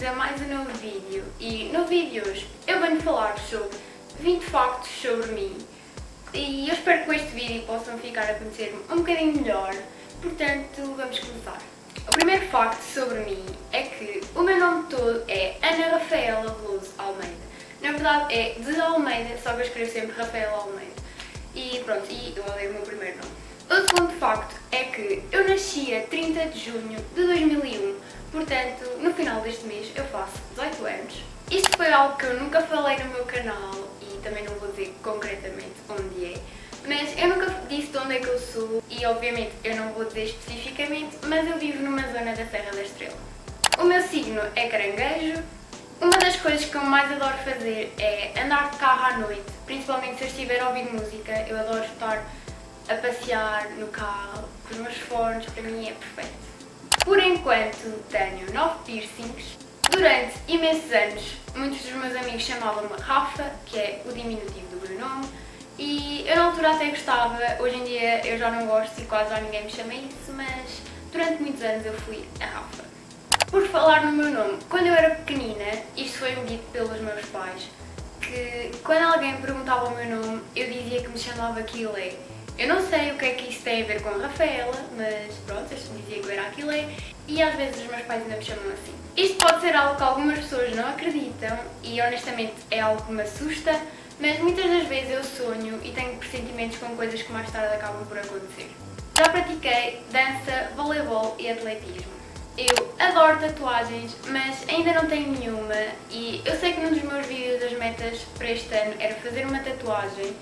a mais um novo vídeo e no vídeo de hoje eu venho falar sobre 20 factos sobre mim e eu espero que com este vídeo possam ficar a conhecer-me um bocadinho melhor, portanto vamos começar. O primeiro facto sobre mim é que o meu nome todo é Ana Rafaela Veloso Almeida. Na verdade é de Almeida, só que eu escrevo sempre Rafaela Almeida. E pronto, e eu odeio o meu primeiro nome. O segundo facto é que eu nasci a 30 de junho de 2001, portanto, no final deste mês eu faço 18 anos. Isto foi algo que eu nunca falei no meu canal e também não vou dizer concretamente onde é, mas eu nunca disse de onde é que eu sou e obviamente eu não vou dizer especificamente, mas eu vivo numa zona da Serra da Estrela. O meu signo é caranguejo. Uma das coisas que eu mais adoro fazer é andar de carro à noite, principalmente se eu estiver a ouvir música. Eu adoro estar a passear no carro com os meus fones, para mim é perfeito. Por enquanto tenho 9 piercings. Durante imensos anos, muitos dos meus amigos chamavam-me Rafa, que é o diminutivo do meu nome, e eu na altura até gostava. Hoje em dia eu já não gosto e quase já ninguém me chama isso, mas durante muitos anos eu fui a Rafa. Por falar no meu nome, quando eu era pequenina, isto foi-me dito pelos meus pais, que quando alguém perguntava o meu nome, eu dizia que me chamava Aquilé. Eu não sei o que é que isso tem a ver com a Rafaela, mas pronto, eu dizia que eu era Aquilé e às vezes os meus pais ainda me chamam assim. Isto pode ser algo que algumas pessoas não acreditam e honestamente é algo que me assusta, mas muitas das vezes eu sonho e tenho pressentimentos com coisas que mais tarde acabam por acontecer. Já pratiquei dança, voleibol e atletismo. Eu adoro tatuagens, mas ainda não tenho nenhuma e eu sei que num dos meus vídeos as metas para este ano era fazer uma tatuagem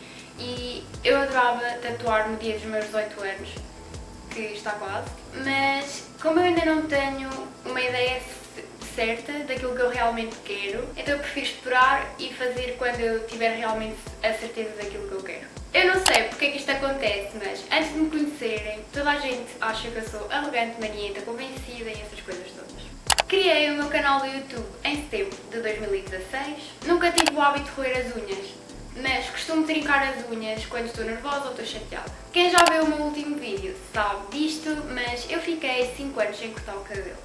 e eu adorava tatuar no dia dos meus 18 anos, que está quase, mas como eu ainda não tenho uma ideia certa daquilo que eu realmente quero, então eu prefiro esperar e fazer quando eu tiver realmente a certeza daquilo que eu quero. Eu não sei porque é que isto acontece, mas antes de me conhecerem, toda a gente acha que eu sou arrogante, manieta, convencida e essas coisas todas. Criei o meu canal do YouTube em setembro de 2016. Nunca tive o hábito de roer as unhas, mas costumo trincar as unhas quando estou nervosa ou estou chateada. Quem já viu o meu último vídeo sabe disto, mas eu fiquei 5 anos sem cortar o cabelo.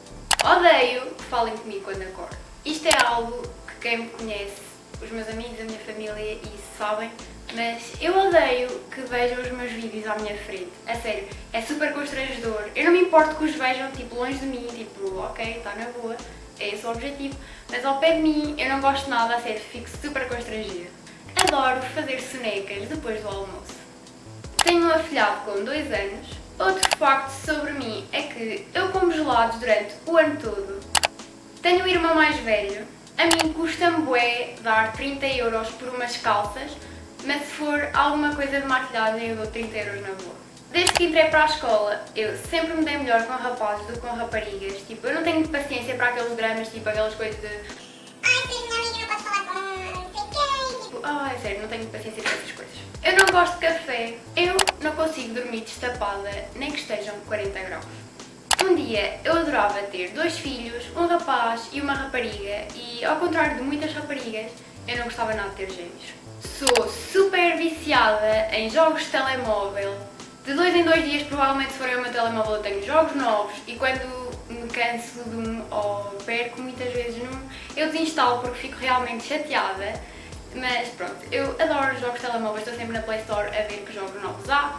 Odeio que falem comigo quando acordo. Isto é algo que quem me conhece, os meus amigos, a minha família, isso sabem, mas eu odeio que vejam os meus vídeos à minha frente. A sério, é super constrangedor. Eu não me importo que os vejam tipo longe de mim, tipo, ok, está na boa, é esse o objetivo, mas ao pé de mim eu não gosto nada, a sério, fico super constrangida. Adoro fazer sonecas depois do almoço. Tenho um afilhado com 2 anos. Outro facto sobre mim é que eu como gelados durante o ano todo. Tenho um irmão mais velho. A mim custa-me bué dar 30 € por umas calças, mas se for alguma coisa de maquilhagem eu dou 30 € na boa. Desde que entrei para a escola, eu sempre me dei melhor com rapazes do que com raparigas. Tipo, eu não tenho paciência para aqueles dramas, tipo aquelas coisas de ai, sim, minha amiga, não posso falar com não sei quem. Tipo, ai, sério, não tenho paciência para essas coisas. Eu não gosto de café. Eu não consigo dormir destapada, nem que estejam 40 graus. Um dia eu adorava ter 2 filhos, um rapaz e uma rapariga e, ao contrário de muitas raparigas, eu não gostava nada de ter gêmeos. Sou super viciada em jogos de telemóvel. De 2 em 2 dias, provavelmente, se forem o meu telemóvel, eu tenho jogos novos e quando me canso de um ou perco muitas vezes num, eu desinstalo porque fico realmente chateada. Mas pronto, eu adoro jogos de telemóveis, estou sempre na Play Store a ver que jogos novos há.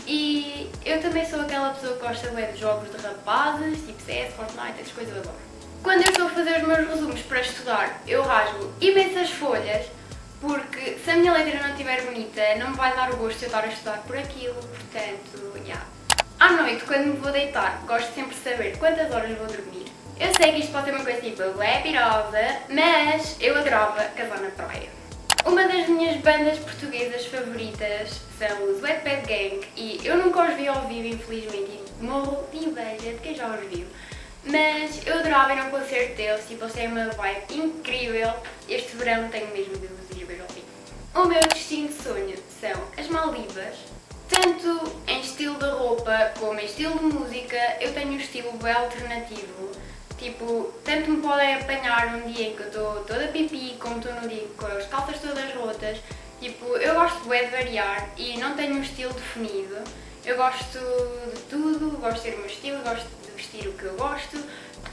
E eu também sou aquela pessoa que gosta de jogos de rapazes, tipo CS, Fortnite, essas coisas eu adoro. Quando eu estou a fazer os meus resumos para estudar, eu rasgo imensas folhas, porque se a minha letra não estiver bonita, não me vai dar o gosto de eu estar a estudar por aquilo, portanto, yeah. À noite, quando me vou deitar, gosto sempre de saber quantas horas vou dormir. Eu sei que isto pode ser uma coisa tipo é pirosa, mas eu adorava casar na praia. Uma das minhas bandas portuguesas favoritas são os Wet Bad Gang e eu nunca os vi ao vivo, infelizmente, e morro de inveja de quem já os viu. Mas eu adorava ir a um concerto deles, tipo, eles têm uma vibe incrível. Este verão tenho mesmo de os ir ver ao vivo. O meu destino de sonho são as Maldivas. Tanto em estilo de roupa como em estilo de música, eu tenho um estilo bem alternativo. Tipo, tanto me podem apanhar num dia em que eu estou toda pipi, como estou num dia com as calças todas rotas. Tipo, eu gosto bem de variar e não tenho um estilo definido. Eu gosto de tudo, gosto de ter o meu estilo, gosto de vestir o que eu gosto.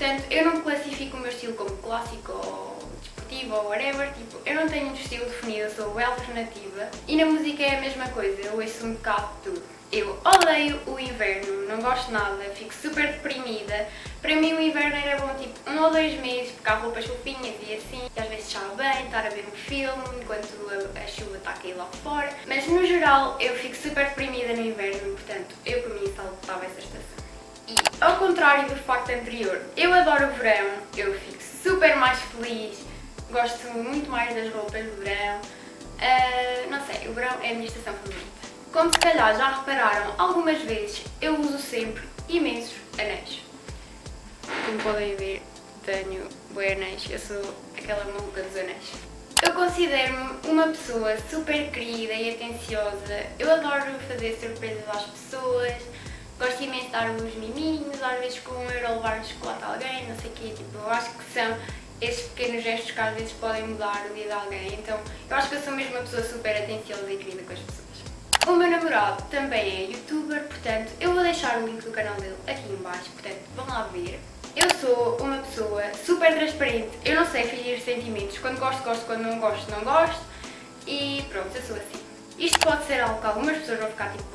Portanto, eu não classifico o meu estilo como clássico ou desportivo ou whatever, tipo, eu não tenho um estilo definido, eu sou bem alternativa. E na música é a mesma coisa, eu ouço um bocado de tudo. Eu odeio o inverno, não gosto nada, fico super deprimida. Para mim o inverno era bom tipo 1 ou 2 meses, porque há roupas fofinhas e assim, e às vezes estava bem, estar a ver um filme enquanto a chuva está a cair lá fora. Mas no geral eu fico super deprimida no inverno, portanto eu para mim saltava essa estação. E ao contrário do facto anterior, eu adoro o verão, eu fico super mais feliz, gosto muito mais das roupas do verão. Não sei, o verão é a minha estação favorita. Como se calhar já repararam algumas vezes, eu uso sempre imensos anéis. Como podem ver, tenho bué anéis, eu sou aquela maluca dos anéis. Eu considero-me uma pessoa super querida e atenciosa, eu adoro fazer surpresas às pessoas, gosto imenso de dar uns miminhos, às vezes com 1 € levar um chocolate a alguém, não sei o quê, tipo, eu acho que são esses pequenos gestos que às vezes podem mudar o dia de alguém, então eu acho que eu sou mesmo uma pessoa super atenciosa e querida com as pessoas. O meu namorado também é youtuber, portanto eu vou deixar o link do canal dele aqui em baixo, portanto vão lá ver. Eu sou uma pessoa super transparente, eu não sei fingir sentimentos, quando gosto, gosto, quando não gosto, não gosto e pronto, eu sou assim. Isto pode ser algo que algumas pessoas vão ficar tipo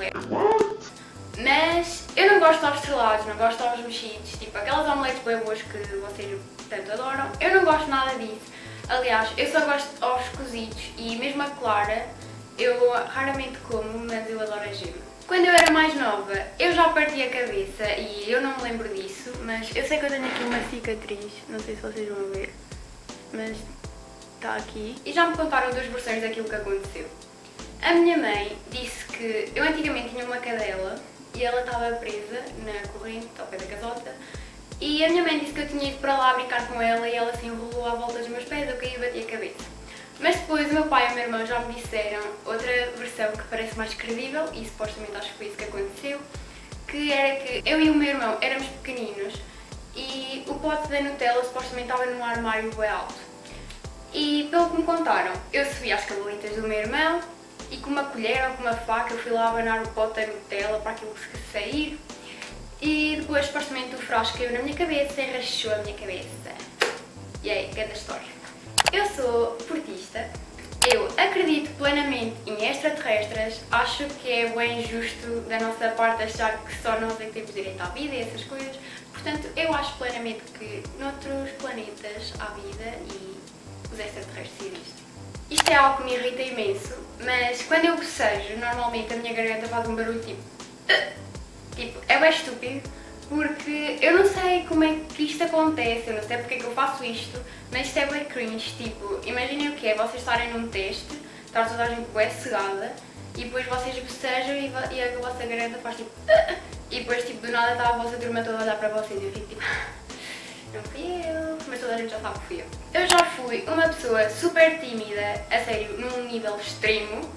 mas eu não gosto de ovos estrelados, não gosto de ovos mexidos, tipo aquelas omeletes bem boas que vocês tanto adoram, eu não gosto nada disso. Aliás, eu só gosto de ovos cozidos e mesmo a clara eu raramente como, mas eu adoro a gema. Quando eu era mais nova, eu já parti a cabeça e eu não me lembro disso, mas eu sei que eu tenho aqui uma cicatriz, não sei se vocês vão ver, mas está aqui. E já me contaram 2 versões daquilo que aconteceu. A minha mãe disse que eu antigamente tinha uma cadela e ela estava presa na corrente ao pé da casota e a minha mãe disse que eu tinha ido para lá brincar com ela e ela se enrolou à volta dos meus pés, eu caí e bati a cabeça. Mas depois o meu pai e o meu irmão já me disseram outra versão que parece mais credível e supostamente acho que foi isso que aconteceu, que era que eu e o meu irmão éramos pequeninos e o pote da Nutella supostamente estava num armário bem alto. E pelo que me contaram, eu subi às cabalitas do meu irmão e com uma colher ou com uma faca eu fui lá abanar o pote da Nutella para aquilo que sair e depois supostamente o frasco caiu na minha cabeça e rachou a minha cabeça. E aí, grande história. Eu sou portista, eu acredito plenamente em extraterrestres, acho que é bem injusto da nossa parte achar que só nós é que temos direito à vida e essas coisas, portanto eu acho plenamente que noutros planetas há vida e os extraterrestres existem. Isto é algo que me irrita imenso, mas quando eu bocejo, normalmente a minha garganta faz um barulho tipo, é bem estúpido, porque eu não sei como é que isto acontece, eu não sei porque é que eu faço isto, mas isto é bem cringe, tipo, imaginem o que é, vocês estarem num teste, estar toda a gente bem cegada, e depois vocês bocejam e a vossa garganta faz tipo, e depois tipo, do nada está a vossa turma toda a olhar para vocês e eu fico tipo, não fui eu, mas toda a gente já sabe que fui eu. Eu já fui uma pessoa super tímida, a sério, num nível extremo,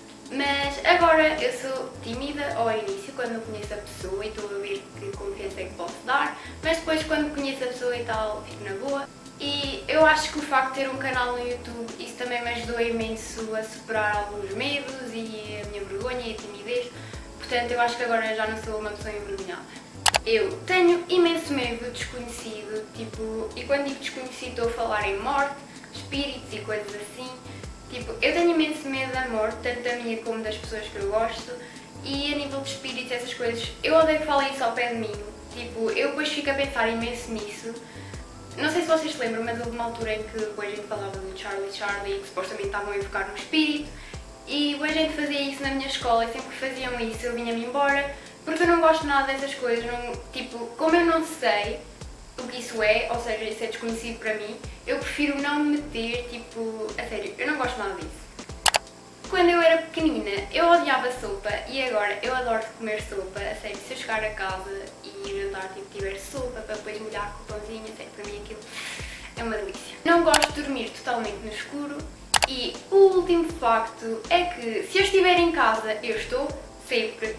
mas agora eu sou tímida ao início, quando não conheço a pessoa e estou a ver que confiança é que posso dar, mas depois quando conheço a pessoa e tal, fico na boa. E eu acho que o facto de ter um canal no YouTube, isso também me ajudou imenso a superar alguns medos e a minha vergonha e a timidez, portanto eu acho que agora já não sou uma pessoa envergonhada. Eu tenho imenso medo do desconhecido, tipo, e quando digo desconhecido estou a falar em morte, espíritos e coisas assim. Tipo, eu tenho imenso medo da morte, tanto da minha como das pessoas que eu gosto, e a nível de espíritos, essas coisas, eu odeio que falem isso ao pé de mim. Tipo, eu depois fico a pensar imenso nisso. Não sei se vocês se lembram, mas houve uma altura em que depois a gente falava do Charlie, que supostamente estavam a invocar um espírito, e a gente fazia isso na minha escola, e sempre que faziam isso eu vinha-me embora, porque eu não gosto nada dessas coisas, não, tipo, como eu não sei o que isso é, ou seja, isso é desconhecido para mim, eu prefiro não me meter, tipo, a sério, eu não gosto nada disso. Quando eu era pequenina, eu odiava sopa e agora eu adoro comer sopa, a sério, se eu chegar a casa e jantar, tipo, tiver sopa para depois molhar com o pãozinho, a sério, para mim aquilo é uma delícia. Não gosto de dormir totalmente no escuro e o último facto é que se eu estiver em casa, eu estou sempre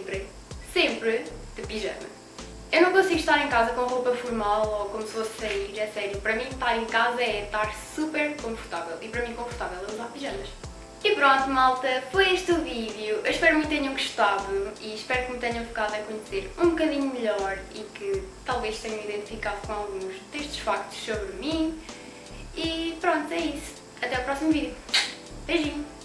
de pijama. Eu não consigo estar em casa com roupa formal ou como se fosse sair, é sério. Para mim estar em casa é estar super confortável e para mim confortável é usar pijamas. E pronto, malta, foi este o vídeo. Eu espero muito que tenham gostado e espero que me tenham ficado a conhecer um bocadinho melhor e que talvez tenham identificado com alguns destes factos sobre mim. E pronto, é isso. Até o próximo vídeo. Beijinho!